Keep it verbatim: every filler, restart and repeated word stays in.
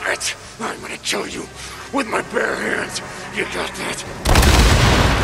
it! I'm gonna kill you with my bare hands. You got that?